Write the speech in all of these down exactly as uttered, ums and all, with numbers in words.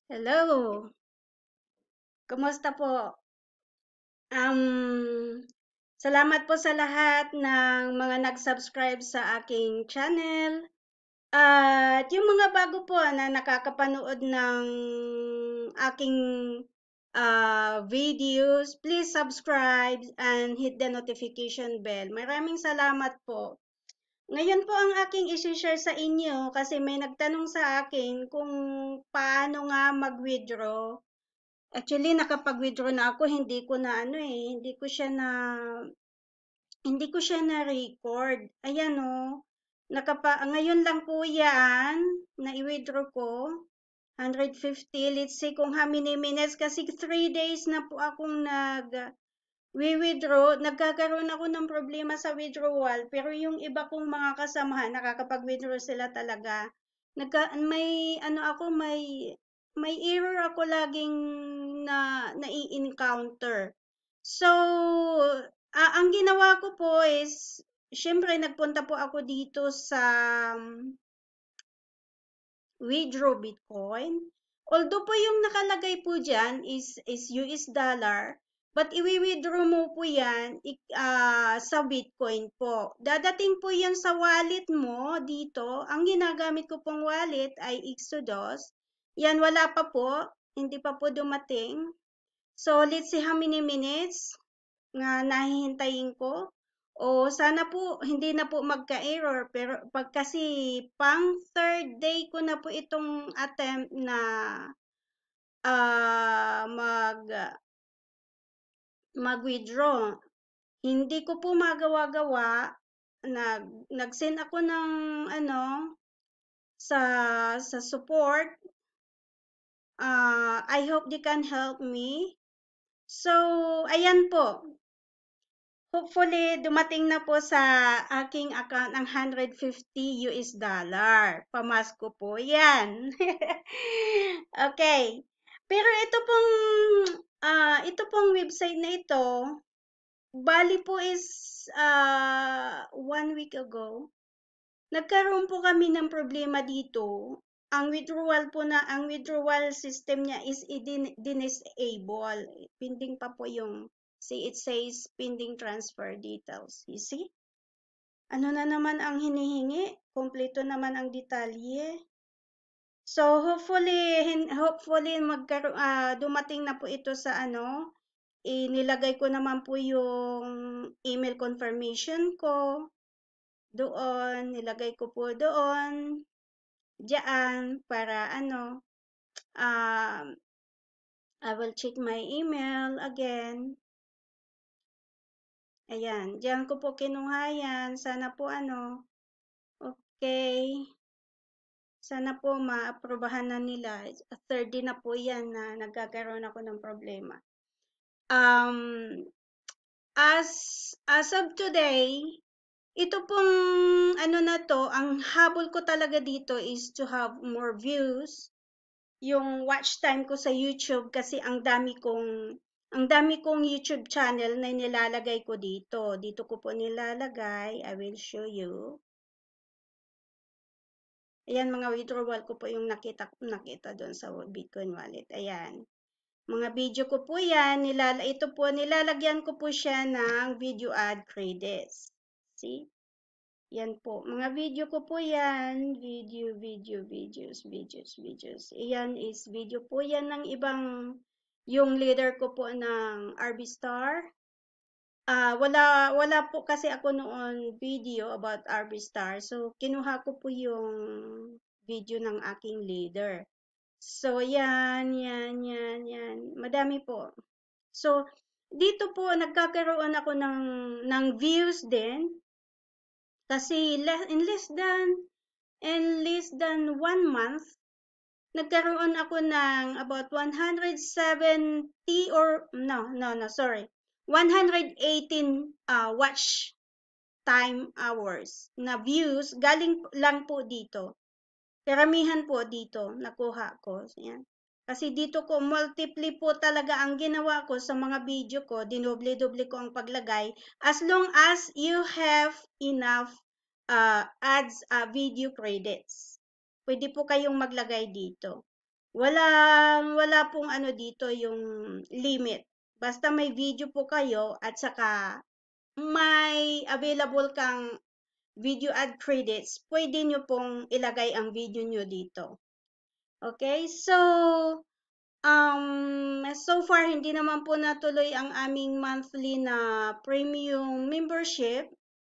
Hello, kumusta po? Um, Salamat po sa lahat ng mga nag-subscribe sa aking channel. At yung mga bago po na nakakapanood ng aking ah, videos, please subscribe and hit the notification bell. Maraming salamat po. Ngayon po ang aking isi-share sa inyo kasi may nagtanong sa akin kung paano nga mag-withdraw. Actually, nakapag-withdraw na ako, hindi ko na ano eh, hindi ko siya na, hindi ko siya na-record. Ayan oh, nakapa, ngayon lang po yan, na-withdraw ko, one hundred fifty, let's see kung how many minutes, kasi three days na po akong nag, we-withdraw, nagkakaroon ako ng problema sa withdrawal, pero yung iba kong mga kasamahan, nakakapag-withdraw sila talaga. Nagka, may, ano ako, may, may error ako laging na, nai-encounter. So, ah, ang ginawa ko po is, syempre, nagpunta po ako dito sa withdraw Bitcoin. Although po yung nakalagay po dyan is, is U S dollar, but i-withdraw mo po yan uh, sa Bitcoin po. Dadating po yan sa wallet mo dito. Ang ginagamit ko pong wallet ay Exodus. Yan, wala pa po. Hindi pa po dumating. So, let's see how many minutes nga nahihintayin ko. O sana po hindi na po magka-error, pero pag kasi pang third day ko na po itong attempt na uh, mag mag-withdraw. Hindi ko po magawa-gawa. Nag nag-send ako ng ano sa sa support. Uh, I hope they can help me. So, ayan po. Hopefully, dumating na po sa aking account ang one hundred fifty U S dollar. Pamasko po yan. Okay. Pero ito pong, uh, ito pong website na ito, bali po is uh, one week ago, nagkaroon po kami ng problema dito. Ang withdrawal po na, ang withdrawal system niya is i-disable. Pending pa po yung, see, it says pending transfer details. You see? Ano na naman ang hinihingi? Kompleto naman ang detalye. So, hopefully, hopefully magkaroon, uh, dumating na po ito sa ano, inilagay ko naman po yung email confirmation ko doon, nilagay ko po doon, diyan, para ano, um, I will check my email again. Ayan, diyan ko po kinuha yan. Sana po ano, okay. Sana po maaprobahan na nila. third day na po yan na nagkakaroon ako ng problema. Um, as, as of today, ito pong ano na to, ang habol ko talaga dito is to have more views. Yung watch time ko sa YouTube kasi ang dami kong ang dami kong YouTube channel na nilalagay ko dito. Dito ko po nilalagay. I will show you. Ayan, mga withdrawal ko po yung nakita nakita doon sa Bitcoin wallet. Ayan. Mga video ko po yan. Nilala, ito po, nilalagyan ko po siya ng video ad credits. See? Yan po. Mga video ko po yan. Video, video, videos, videos, videos. Ayan is video po yan ng ibang, yung leader ko po ng R B Star. Uh, wala, wala po kasi ako noon video about R B Star. So, kinuha ko po yung video ng aking leader. So, yan, yan, yan, yan. Madami po. So, dito po, nagkakaroon ako ng, ng views din. Kasi in less than in less than one month, nagkaroon ako ng about one hundred seventy or no, no, no, sorry. one hundred eighteen uh, watch time hours na views galing lang po dito. Karamihan po dito nakuha ko. Yan. Kasi dito ko multiply po talaga ang ginawa ko sa mga video ko, dinoble-doble ko ang paglagay as long as you have enough uh, ads uh, video credits. Pwede po kayong maglagay dito. Walang wala pong ano dito yung limit. Basta may video po kayo at saka may available kang video ad credits, pwede nyo pong ilagay ang video nyo dito. Okay? So, um, so far, hindi naman po natuloy ang aming monthly na premium membership.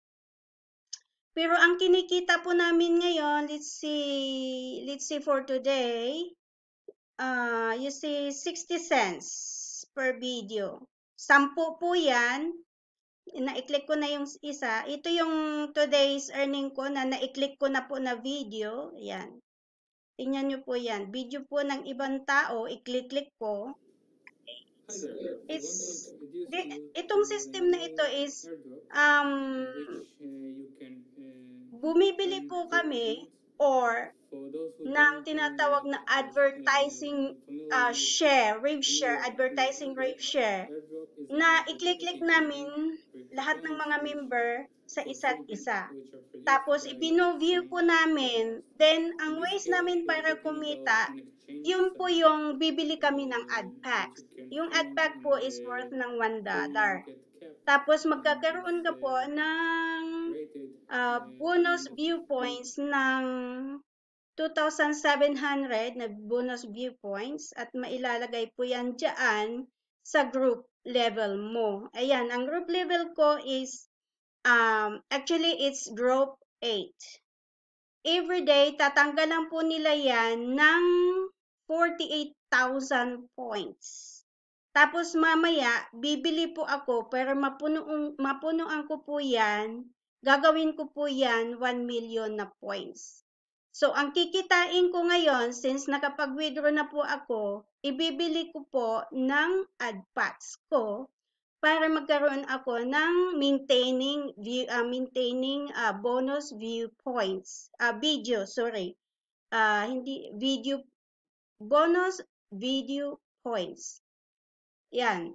Pero ang kinikita po namin ngayon, let's see, let's see for today, uh, you see, sixty cents per video. Sampu po yan. Na-click ko na yung isa. Ito yung today's earning ko na na-click ko na po na video. Yan. Tingnan nyo po yan. Video po ng ibang tao, i-click-click ko. Hi there. I wonder if It's, it is di, useful to itong system na ito enable is, airdrop um, in which uh, you can uh, bumibili earn po free kami items. or For those who ng don't tinatawag uh, na is advertising uh, uh, familiar share, rave share, familiar with advertising airdrop, rave share, airdrop is na a i-click-click certificate namin giving lahat ng cryptocurrencies mga member sa for isa't free, isa. which are produced Tapos, by ibino-view some po namin. webmaster. Then, In ang this ways case, namin we are para talking about kumita, an exchange yun po site yung bibili kami ng ad uh, which you packs. can Yung ad find pack in po is the worth ng one coin dollar. market cap Tapos, and is magkakaroon ka po uh, ng rated uh, uh, bonus among good. viewpoints ng two thousand seven hundred na bonus viewpoints at mailalagay po yan dyan sa group level mo. Ayan, ang group level ko is, um, actually, it's group eight. Every day, tatanggalan po nila yan ng forty-eight thousand points. Tapos mamaya, bibili po ako, pero mapunuan, mapunuan ko po yan, gagawin ko po yan one million na points. So, ang kikitain ko ngayon, since nakapag-withdraw na po ako, ibibili ko po ng ad packs ko para magkaroon ako ng maintaining view uh, maintaining uh, bonus viewpoints, uh, video, sorry. Uh, hindi video bonus video points. Yan.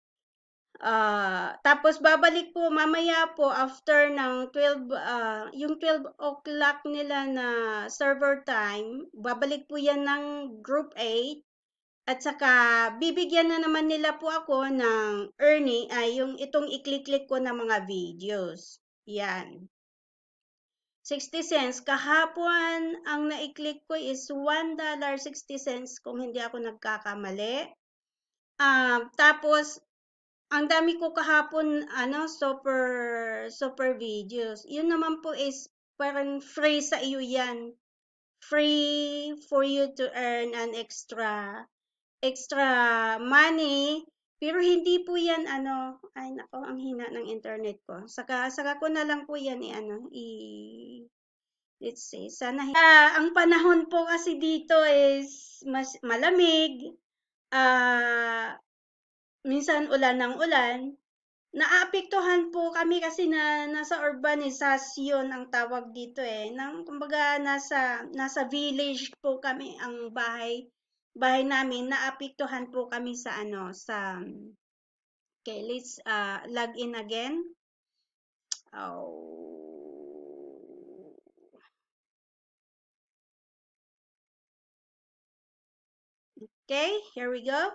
Uh, tapos babalik po mamaya po after ng twelve, uh, yung twelve o'clock nila na server time, babalik po yan ng group eight at saka bibigyan na naman nila po ako ng earning ay yung itong i-click-click ko na mga videos. Yan. sixty cents. Kahapon ang na-click ko is one dollar sixty cents kung hindi ako nagkakamali. Um, tapos ang dami ko kahapon, ano, super, super videos. Yun naman po is parang free sa iyo yan. Free for you to earn an extra, extra money. Pero hindi po yan, ano, ay nako, ang hina ng internet ko. Saka, saka ko na lang po yan, i, ano, i, let's see, sana, uh, ang panahon po kasi dito is mas malamig, ah, uh, minsan ulan ng ulan. Naapektuhan po kami kasi na nasa urbanisasyon ang tawag dito eh. Nang kumbaga nasa nasa village po kami ang bahay bahay namin. Naapektuhan po kami sa ano sa okay, let's uh, log in again. Oh. Okay, here we go.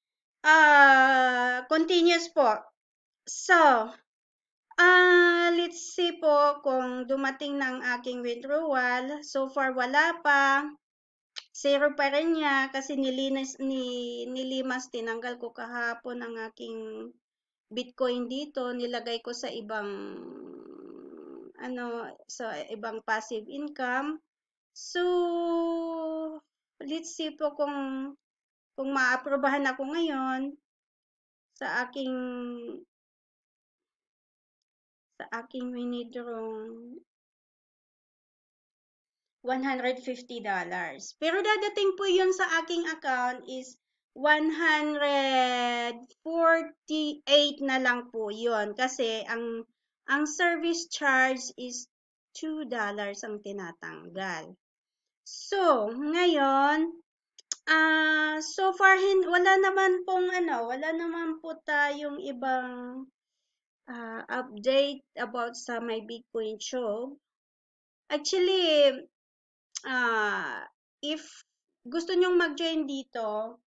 Uh, continuous po. So, Ah, let's see po kung dumating ng aking withdrawal. So far wala pa. Zero pa rin niya kasi nilinis ni nilimas tinanggal ko kahapon ang aking Bitcoin dito, nilagay ko sa ibang ano, sa ibang passive income. So, let's see po kung kung maaprobahan ako ngayon sa aking sa aking winidraw one hundred fifty dollars. Pero dadating po yun sa aking account is one hundred forty-eight na lang po yun. Kasi ang, ang service charge is two dollars ang tinatanggal. So, ngayon, uh, so far, hin wala naman pong ano, wala naman po tayong ibang uh, update about sa my Mybitcointube. Actually, uh, if gusto nyong mag-join dito,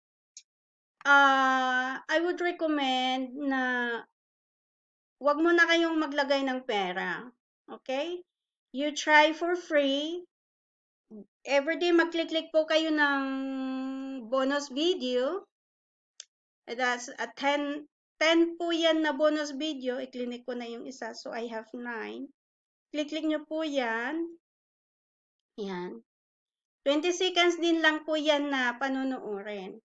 ah, I would recommend na wag mo na kayong maglagay ng pera. Okay? You try for free. Everyday mag-click-click po kayo ng bonus video. That's a ten, ten po yan na bonus video. I-click ko na yung isa. So, I have nine. Click-click nyo po yan. Yan. twenty seconds din lang po yan na panunuorin.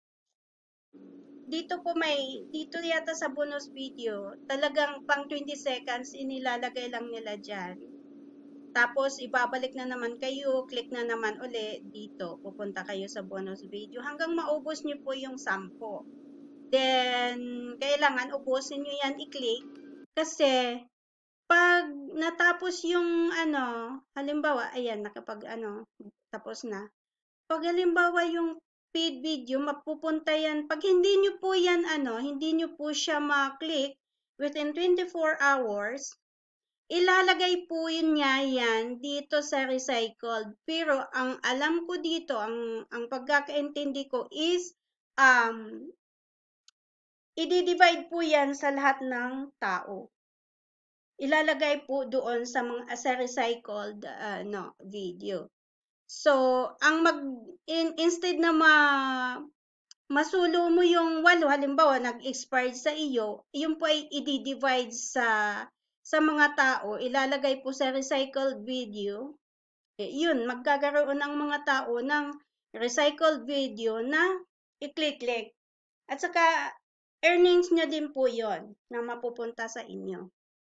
Dito po may, dito yata sa bonus video, talagang pang twenty seconds inilalagay lang nila dyan. Tapos, ibabalik na naman kayo, click na naman uli dito. Pupunta kayo sa bonus video hanggang maubos nyo po yung sampo. Then, kailangan ubusin nyo yan i-click kasi pag natapos yung ano, halimbawa, ayan, nakapag ano, tapos na. Pag halimbawa yung feed video, mapupunta yan. Pag hindi nyo po yan, ano, hindi nyo po siya ma-click within twenty-four hours, ilalagay po yun niya yan dito sa recycled. Pero ang alam ko dito, ang, ang pagkakaintindi ko is, um, i-divide po yan sa lahat ng tao. Ilalagay po doon sa mga sa recycled uh, no, video. So, ang mag in, instead na ma masulo mo yung walo, halimbawa nag-expired sa iyo, yun po ay i-divide sa sa mga tao, ilalagay po sa recycled video. Eh, yun, magkakaroon ng mga tao ng recycled video na i-click-click. At saka earnings nyo din po yon na mapupunta sa inyo.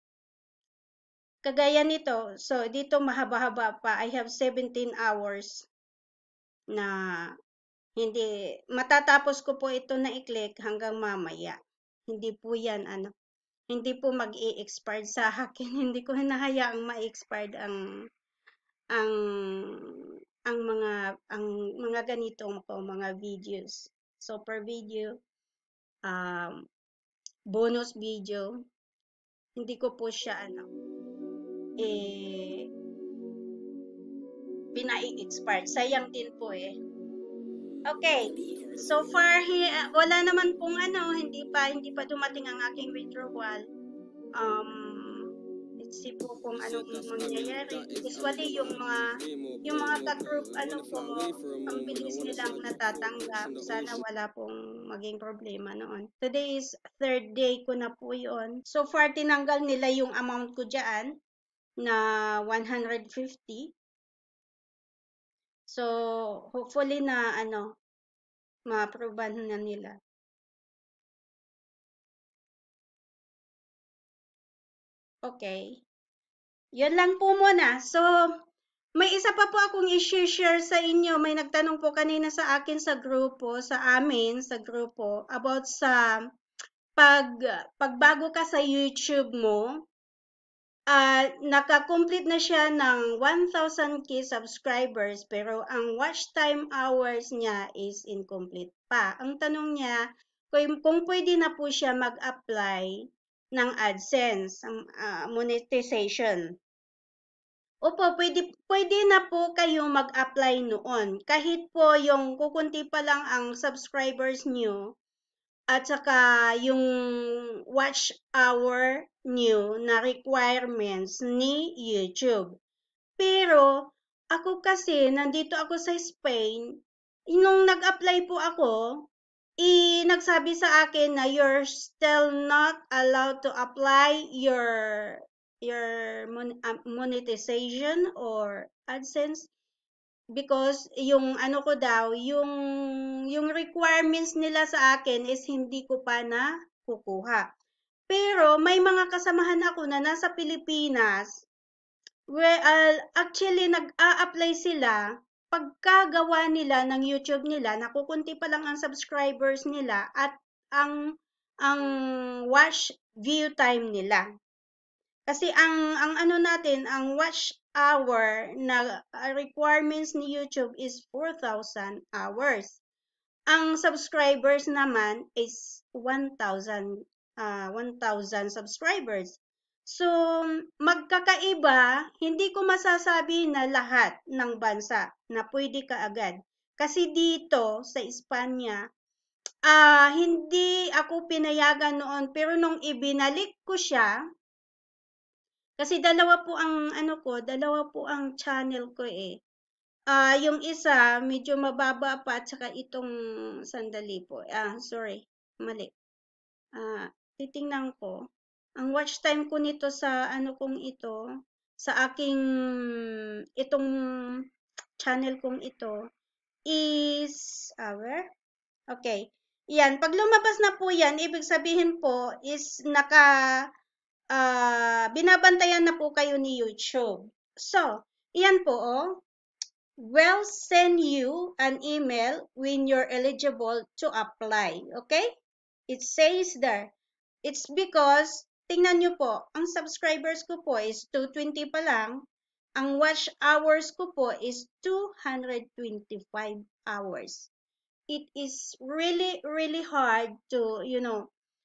Kagaya nito, so dito mahaba-haba pa, I have seventeen hours na hindi, matatapos ko po ito na i-click hanggang mamaya. Hindi po yan, ano, hindi po mag-i-expired sa akin. Hindi ko hinahayaang ma-expired ang, ang, ang mga, ang mga ganitong po, mga videos. So, per video, um, bonus video, hindi ko po siya, ano, eh, pinai-expired. Sayang din po eh. Okay. So far, he, uh, wala naman pong ano, hindi pa, hindi pa dumating ang aking withdrawal. Um, let's see po kung anong mangyayari. Usually, yung mga, yung mga ka-group, ano po, ang bilis nilang natatanggap. Sana wala pong maging problema noon. Today is third day ko na po yon. So far, tinanggal nila yung amount ko dyan na one hundred fifty. So, hopefully na, ano, ma-approvean na nila. Okay. Yun lang po muna. So, may isa pa po akong i-share sa inyo. May nagtanong po kanina sa akin sa grupo, sa amin, sa grupo, about sa pag, pagbago ka sa YouTube mo, uh, naka-complete na siya ng one thousand k subscribers, pero ang watch time hours niya is incomplete pa. Ang tanong niya, kung, kung pwede na po siya mag-apply ng AdSense, uh, monetization. Opo, pwede, pwede na po kayo mag-apply noon. Kahit po yung kukunti pa lang ang subscribers nyo at saka yung watch hour nyo na requirements ni YouTube. Pero ako kasi, nandito ako sa Spain, nung nag-apply po ako, i nagsabi sa akin na you're still not allowed to apply your your mon, uh, monetization or AdSense because yung ano ko daw, yung yung requirements nila sa akin is hindi ko pa na kukuha. Pero may mga kasamahan ako na nasa Pilipinas where uh, actually nag-a-apply sila pagkagawa nila ng YouTube nila, nakukunti pa lang ang subscribers nila at ang ang watch view time nila. Kasi ang ang ano natin, ang watch hour na uh, requirements ni YouTube is four thousand hours. Ang subscribers naman is one thousand uh, one thousand subscribers. So, magkakaiba, hindi ko masasabi na lahat ng bansa na pwede ka agad. Kasi dito sa Espanya, ah hindi ako pinayagan noon, pero nung ibinalik ko siya, kasi dalawa po ang ano ko, dalawa po ang channel ko eh. Ah, yung isa medyo mababa pa at saka itong sandali po. Ah, sorry. Mali. Ah, titingnan ko. Ang watch time ko nito sa ano kong ito, sa aking itong channel kong ito is ah, where? Okay. Yan, pag lumabas na po yan, ibig sabihin po is naka ah, binabantayan na po kayo ni YouTube. So, yan po oh. Will send you an email when you're eligible to apply. Okay? It says there. It's because, tingnan nyo po, ang subscribers ko po is two hundred twenty pa lang. Ang watch hours ko po is two hundred twenty-five hours. It is really, really hard to, you know,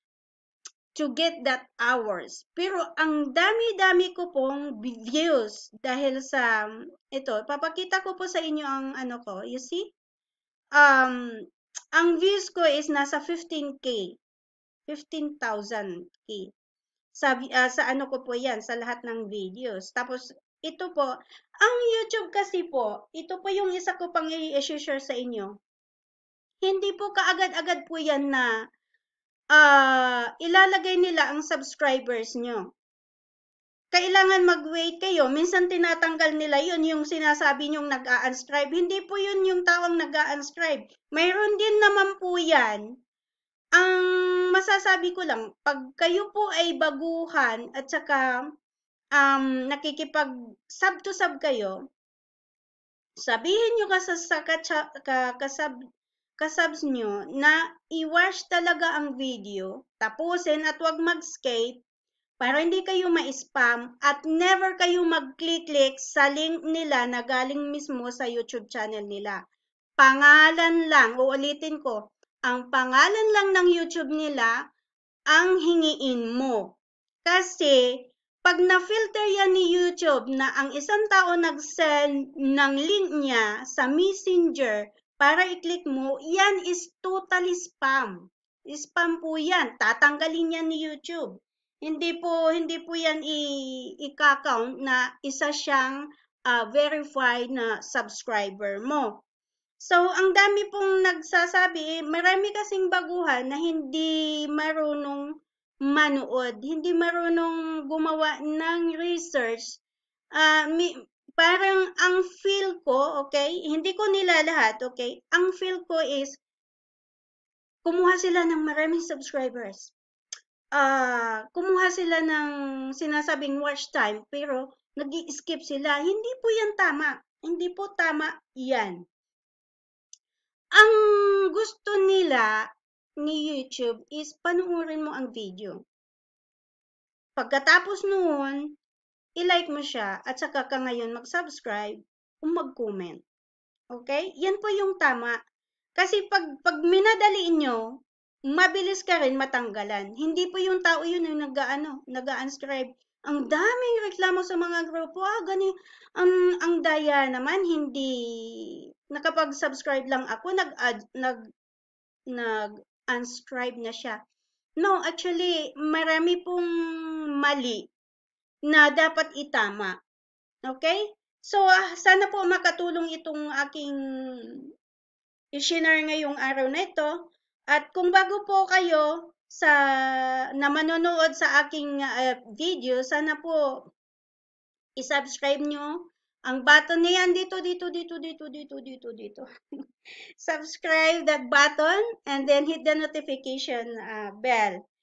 to get that hours. Pero ang dami-dami ko pong views dahil sa ito, papakita ko po sa inyo ang ano ko, you see? Um, ang views ko is nasa fifteen K, fifteen thousand K. Sa, uh, sa ano ko po yan, sa lahat ng videos. Tapos, ito po, ang YouTube kasi po, ito po yung isa ko pang i-share sa inyo. Hindi po kaagad-agad po yan na uh, ilalagay nila ang subscribers nyo. Kailangan mag-wait kayo. Minsan tinatanggal nila yun, yung sinasabi nyong nag-unscribe. Hindi po yun yung tawang nag-unscribe. Mayroon din naman po yan. Ang masasabi ko lang, pag kayo po ay baguhan at saka um, nakikipag sub to sub kayo, sabihin nyo kasi sa kasab, kasabs nyo na i-watch talaga ang video, tapusin at wag mag-escape para hindi kayo ma-spam at never kayo mag-click-click sa link nila na galing mismo sa YouTube channel nila. Pangalan lang, uulitin ko, ang pangalan lang ng YouTube nila ang hingiin mo. Kasi, pag na-filter yan ni YouTube na ang isang tao nag-send ng link niya sa Messenger para i-click mo, yan is totally spam. Spam po yan. Tatanggalin yan ni YouTube. Hindi po hindi po yan i-count na isa siyang uh, verified na subscriber mo. So, ang dami pong nagsasabi, marami kasing baguhan na hindi marunong manood, hindi marunong gumawa ng research. Uh, mi, parang ang feel ko, okay, hindi ko nila lahat, okay, ang feel ko is, kumuha sila ng maraming subscribers. Uh, kumuha sila ng sinasabing watch time, pero nag-i-skip sila. Hindi po yan tama. Hindi po tama yan. Ang gusto nila ni YouTube is panuorin mo ang video. Pagkatapos noon, i-like mo siya at saka ka ngayon mag-subscribe o mag-comment. Okay? Yan po yung tama. Kasi pag, pag minadaliin nyo, mabilis ka rin matanggalan. Hindi po yung tao yun yung nag-ano, nag-unscribe. Ang daming reklamo sa mga grupo. Ah, gani, ang, ang daya naman, hindi nakapag-subscribe lang ako, nag-add, nag, nag-unscribe na siya. No, actually, marami pong mali na dapat itama. Okay? So, uh, sana po makatulong itong aking i-share ngayong araw na ito. At kung bago po kayo sa na manonood sa aking uh, video, sana po i-subscribe nyo ang button na yan dito, dito, dito, dito, dito, dito, dito. Subscribe that button and then hit the notification uh, bell.